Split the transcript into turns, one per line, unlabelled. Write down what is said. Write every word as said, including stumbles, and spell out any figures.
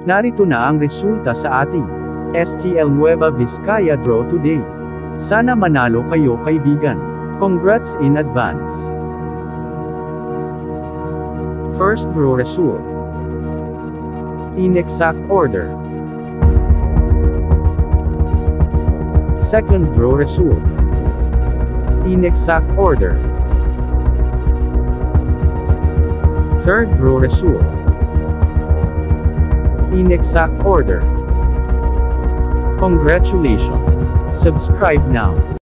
Narito na ang resulta sa ating S T L Nueva Vizcaya draw today. Sana manalo kayo kaibigan. Congrats in advance. First draw result. In exact order. Second draw result. In exact order. Third draw result. In exact order. Congratulations. Subscribe now.